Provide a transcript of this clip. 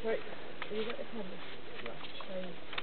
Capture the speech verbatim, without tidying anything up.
Right, have you got the camera? Yeah. Right.